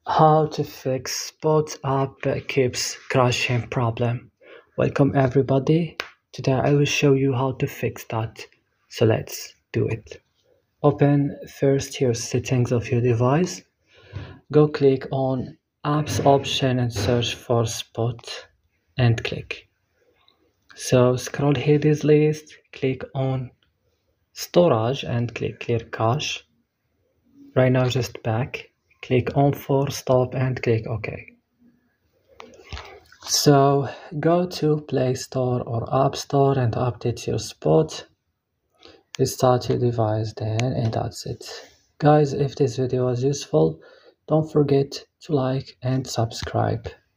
How to fix Spot app keeps crashing problem. Welcome everybody. Today I will show you how to fix that. So let's do it. Open first your settings of your device. Go click on apps option and search for Spot and click. So scroll here this list, click on storage and click clear cache. Right now just back. Click on force stop and click OK. So go to Play Store or App Store and update your Spot. Restart your device then, and that's it. Guys, if this video was useful, don't forget to like and subscribe.